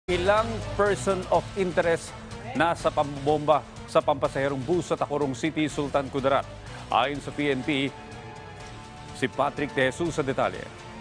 Ilang person of interest na sa pambomba sa pampasaherong bus sa Tacurong City, Sultan Kudarat. Ayon sa PNP, si Patrick De Jesus sa detalye.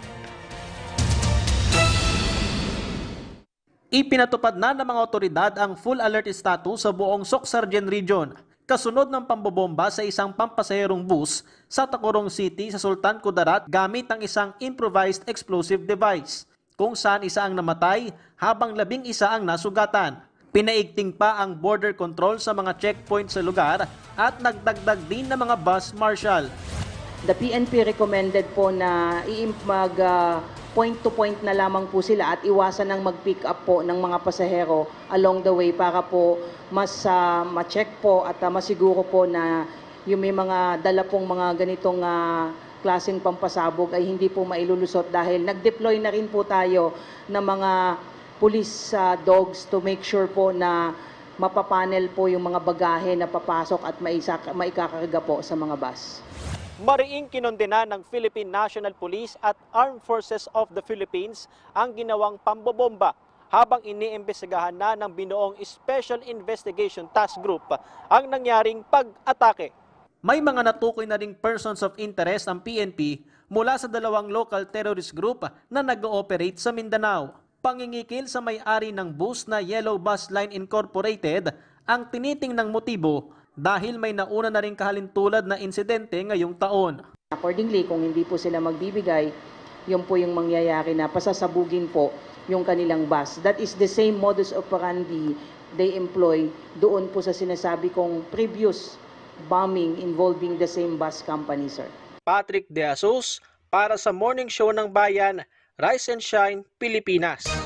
Ipinatupad na ng mga otoridad ang full alert status sa buong Soc-Sargen Region kasunod ng pambobomba sa isang pampasaherong bus sa Tacurong City sa Sultan Kudarat gamit ang isang improvised explosive device, kung saan isa ang namatay habang 11 ang nasugatan. Pinaigting pa ang border control sa mga checkpoint sa lugar at nagdagdag din ng mga bus marshal. The PNP recommended po na mag point-to-point na lamang po sila at iwasan ng mag-pick up po ng mga pasahero along the way para po mas ma-check po at masiguro po na yung may mga dala pong mga ganitong klaseng pampasabog ay hindi po mailulusot dahil nag-deploy na rin po tayo ng mga police dogs to make sure po na mapapanel po yung mga bagahe na papasok at maikakarga po sa mga bus. Mariing kinondena ng Philippine National Police at Armed Forces of the Philippines ang ginawang pambobomba habang iniimbestigahan na ng binuong Special Investigation Task Group ang nangyaring pag-atake. May mga natukoy na ring persons of interest ang PNP mula sa dalawang local terrorist group na nag-ooperate sa Mindanao. Pangingikil sa may-ari ng bus na Yellow Bus Line Incorporated ang tinitingnang motibo dahil may nauna na rin kahalintulad na insidente ngayong taon. Accordingly, kung hindi po sila magbibigay, yun po yung mangyayari na pasasabugin po yung kanilang bus. That is the same modus operandi they employ doon po sa sinasabi kong previous bombing involving the same bus company, sir. Patrick De Jesus para sa Morning Show ng Bayan, Rise and Shine, Pilipinas.